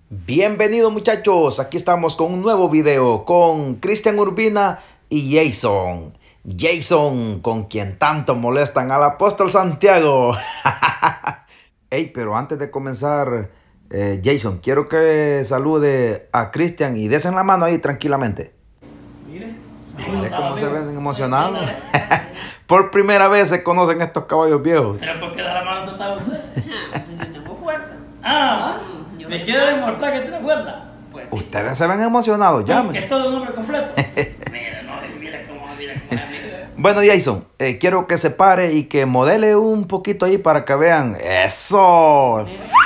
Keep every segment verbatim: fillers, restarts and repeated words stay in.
Bienvenidos muchachos, aquí estamos con un nuevo video con Cristian Urbina y Jason. Jason, con quien tanto molestan al apóstol Santiago. Hey, pero antes de comenzar, eh, Jason, quiero que salude a Cristian y desen la mano ahí tranquilamente. Mire, Mire cómo se ven emocionados. Por primera vez se conocen estos caballos viejos. ¿Pero por qué da la mano no está usted? Yo tengo fuerza. Ah, yo ¿me no- quiere demostrar que tiene fuerza? Pues sí. Ustedes se ven emocionados, Que llamen. es todo un hombre completo. Mira, no, mira cómo, mira cómo es, mira. Bueno, Jason, eh, quiero que se pare y que modele un poquito ahí para que vean. ¡Eso!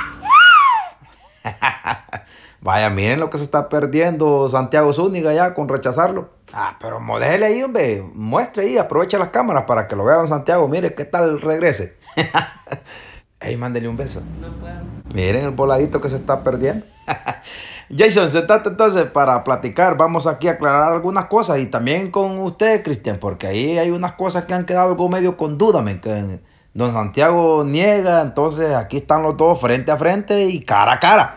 Vaya, miren lo que se está perdiendo Santiago Zúñiga ya con rechazarlo. Ah, pero modele ahí, hombre. Muestre ahí, aproveche las cámaras para que lo vean Santiago. Mire qué tal regrese. Ey, mándele un beso. No puedo. Miren el voladito que se está perdiendo. Jason, sentate entonces para platicar. Vamos aquí a aclarar algunas cosas. Y también con usted, Cristian, porque ahí hay unas cosas que han quedado algo medio con duda. Men, que don Santiago niega. Entonces aquí están los dos frente a frente y cara a cara.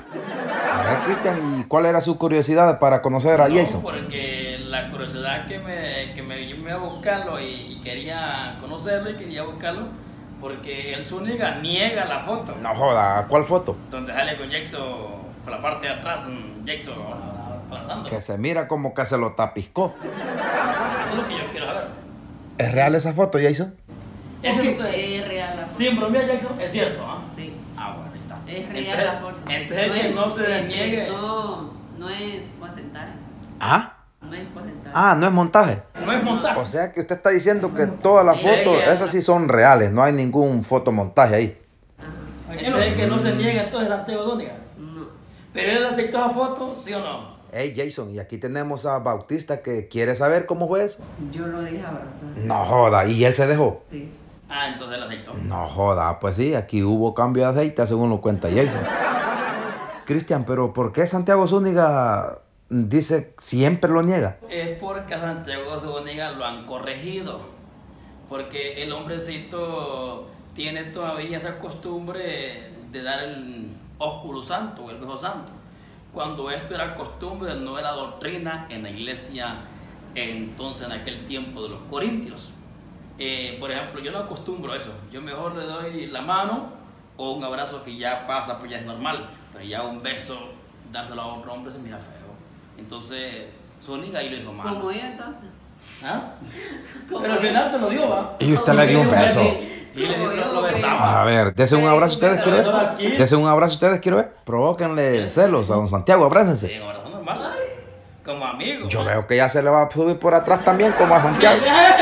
A ver, Cristian, ¿y cuál era su curiosidad para conocer a No, Jason? porque la curiosidad que me, que me, yo me iba a buscarlo y, y quería conocerlo y quería buscarlo, porque el Zúñiga niega la foto. No joda, ¿cuál foto? Donde sale con Jackson, por la parte de atrás, Jackson abrazando. Que se mira como que se lo tapiscó. Eso es lo que yo quiero saber. ¿Es real esa foto, Jason? Es Eso que, es real la foto. sin bromea, Jackson, es cierto, ¿ah? Sí. Ah, bueno, ahí está. Es real Entonces- la foto. Entonces que es- no se es- desniegue. No, no es porcentaje. ¿Ah? No es porcentaje. Ah, no es montaje. No es montaje. O sea que usted está diciendo que todas las Sí, es fotos, que- esas sí son reales, no hay ningún fotomontaje ahí. Ajá. Entonces que no se niega entonces Santiago Zúñiga. No. Pero él aceptó esa foto, ¿sí o no? Hey Jason, y aquí tenemos a Bautista que quiere saber cómo fue eso. Yo lo dejé abrazar. No joda, y él se dejó. Sí. Ah, entonces él aceptó. No joda, pues sí, aquí hubo cambio de aceite según lo cuenta Jason. Cristian, pero ¿por qué Santiago Zúñiga dice siempre lo niega? Es porque a Santiago Zúñiga lo han corregido. Porque el hombrecito tiene todavía esa costumbre de dar el ósculo santo, el viejo santo. Cuando esto era costumbre, no era doctrina en la iglesia, entonces en aquel tiempo de los corintios. Eh, por ejemplo, yo no acostumbro a eso. Yo mejor le doy la mano o un abrazo que ya pasa, pues ya es normal. Pero ya un beso, dárselo a otro hombre se mira feo. Entonces, Zúñiga ahí lo hizo mal. Como ella entonces. ¿Ah? Como Pero al ella. final te lo dio, ¿va? Y usted le dio un beso. Y le dio, Como lo, yo, lo ok. besaba. A ver, dese un abrazo ustedes, quiero ver. Aquí. Dese un abrazo ustedes, quiero ver. Provóquenle celos a don Santiago, Sí, abrácense. un abrazo normal. Como amigo. Yo pues. veo que ya se le va a subir por atrás también, como a Santiago.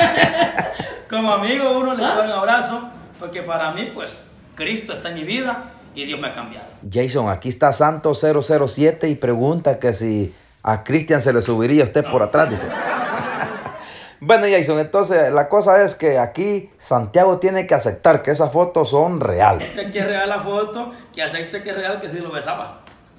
Como amigo uno le da un abrazo, porque para mí, pues, Cristo está en mi vida y Dios me ha cambiado. Jason, aquí está Santo cero cero siete y pregunta que si a Cristian se le subiría a usted por atrás, dice. Bueno, Jason, entonces la cosa es que aquí Santiago tiene que aceptar que esas fotos son reales. Este que es real la foto, que acepte que es real que sí lo besaba.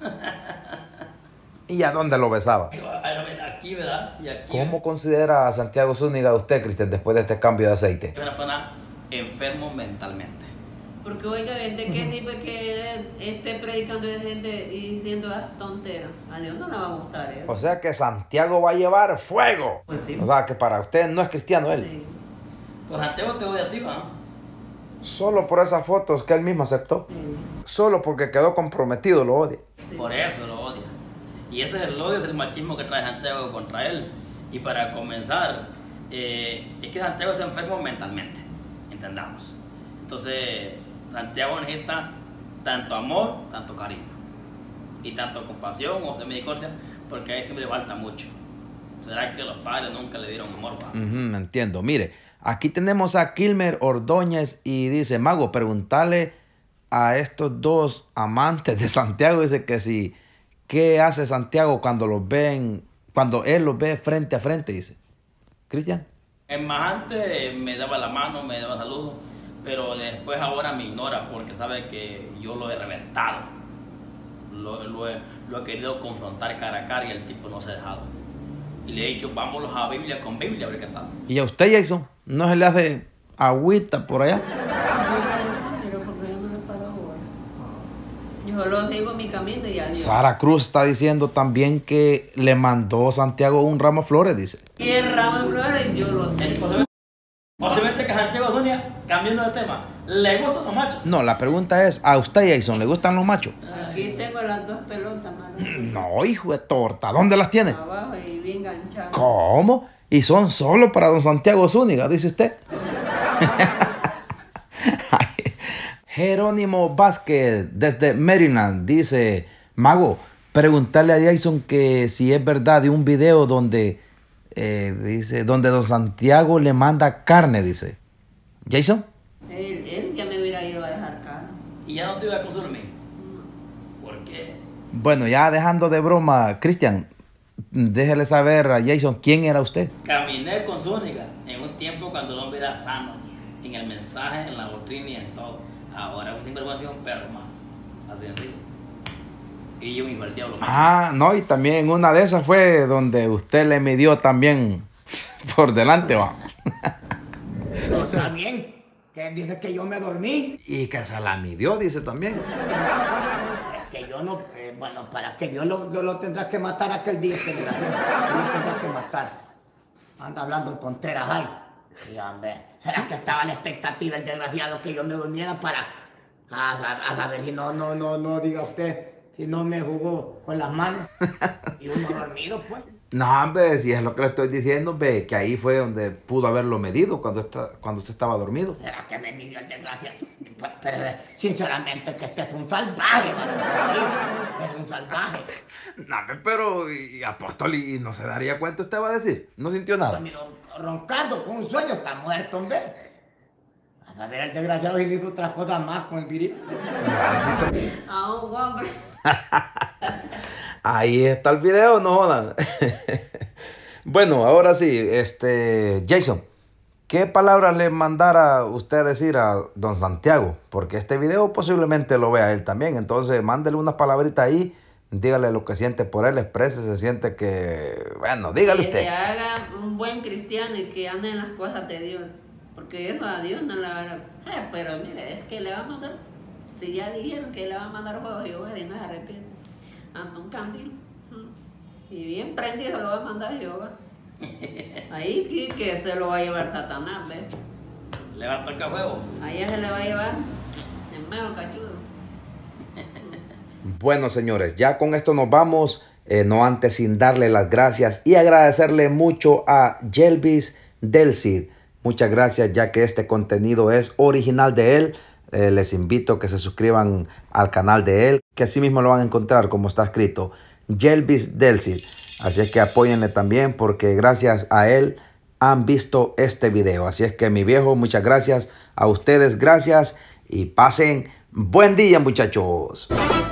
¿Y a dónde lo besaba? Aquí, ¿verdad? Y aquí. ¿Cómo considera a Santiago Zúñiga usted, Cristian, después de este cambio de aceite? Es una persona enfermo mentalmente. Porque oiga, ¿de qué tipo es que él esté predicando a gente y diciendo ah, tonteras? A Dios no le va a gustar eso. O sea que Santiago va a llevar fuego. Pues sí. O sea que para usted no es cristiano él. Sí. Pues Santiago te odia a ti, ¿va? Solo por esas fotos que él mismo aceptó. Sí. Solo porque quedó comprometido lo odia. Sí. Por eso lo odia. Y ese es el odio, es el machismo que trae Santiago contra él. Y para comenzar, eh, es que Santiago está enfermo mentalmente, entendamos. Entonces, Santiago necesita tanto amor, tanto cariño. Y tanto compasión o misericordia, porque a este hombre le falta mucho. ¿Será que los padres nunca le dieron amor? ¿Va? Ujú, entiendo. Mire, aquí tenemos a Kilmer Ordóñez y dice, Mago, preguntarle a estos dos amantes de Santiago, dice que si, ¿qué hace Santiago cuando los ven, cuando él los ve frente a frente? Dice. Cristian. Es más, antes me daba la mano, me daba saludos, pero después ahora me ignora porque sabe que yo lo he reventado. Lo, lo he, lo he querido confrontar cara a cara y el tipo no se ha dejado. Y le he dicho, vámonos a Biblia con Biblia a ver qué tal. ¿Y a usted, Jason? ¿No se le hace agüita por allá? Pero porque yo no le paro ahora. Yo solo sigo mi camino y adiós. Sara Cruz está diciendo también que le mandó Santiago un ramo de flores, dice. Y el ramo de flores yo lo tengo. Posiblemente que Santiago Zúñiga, cambiando de tema, ¿le gustan los machos? No, la pregunta es, ¿a usted, Jason, le gustan los machos? Aquí tengo las dos pelotas, mano. No, hijo de torta, ¿dónde las tiene? Abajo y bien enganchadas. ¿Cómo? Y son solo para don Santiago Zúñiga, dice usted. Jerónimo Vázquez, desde Maryland, dice: Mago, preguntarle a Jason que si es verdad de un video donde, eh, dice, donde don Santiago le manda carne, dice. ¿Jason? Él, él ya me hubiera ido a dejar carne. ¿Y ya no te iba a consumir? ¿Por qué? Bueno, ya dejando de broma, Cristian, déjele saber a Jason quién era usted. Caminé con Zúñiga en un tiempo cuando el hombre era sano, en el mensaje, en la doctrina y en todo. Ahora es un sinvergüenza y un perro más. Así de sencillo. Y yo mismo el diablo. Ah, no, y también una de esas fue donde usted le midió también por delante, va. No está bien, que dice que yo me dormí. Y que se la midió, dice también. Es que yo no, eh, bueno, para que Dios lo, Dios lo tendrá que matar aquel día que me la dio. Dios lo tendrá que matar. Anda hablando tonteras ahí. Y hombre, ¿será que estaba la expectativa el desgraciado que yo me durmiera para a, a, a saber si no, no, no, no diga usted, si no me jugó con las manos y uno dormido pues? No, hombre, si es lo que le estoy diciendo, ve, que ahí fue donde pudo haberlo medido cuando, está, cuando usted estaba dormido. ¿Será que me midió el desgraciado? Pero, pero sinceramente que este es un salvaje, mano. Es un salvaje. No, hombre, pero, y, apóstol, ¿y no se daría cuenta usted va a decir? ¿No sintió nada? Dormido, roncando con un sueño, está muerto, hombre. A saber el desgraciado y hizo otras cosas más con el viril. A un hombre. Ahí está el video, no jodan. Bueno, ahora sí, este, Jason, ¿qué palabras le mandara usted a decir a don Santiago? Porque este video posiblemente lo vea él también, entonces mándele unas palabritas ahí, dígale lo que siente por él, exprese, se siente que, bueno, dígale Que usted. se haga un buen cristiano y que ande en las cosas de Dios. Porque eso a Dios no le va a dar. Eh, pero mire, es que le va a mandar. Si ya dijeron que le va a mandar fuego a Jehová y no se arrepiente. Anda un candil. Y bien prendido lo va a mandar Jehová. Ahí sí que se lo va a llevar Satanás, ¿ves? Le va a tocar fuego. Ahí se le va a llevar el mero cachudo. Bueno, señores, ya con esto nos vamos, eh, no antes sin darle las gracias y agradecerle mucho a Jelvis del Cid. Muchas gracias, ya que este contenido es original de él. Eh, les invito a que se suscriban al canal de él, que así mismo lo van a encontrar como está escrito, Jelvis del Cid. Así es que apóyenle también, porque gracias a él han visto este video. Así es que, mi viejo, muchas gracias a ustedes, gracias y pasen buen día, muchachos.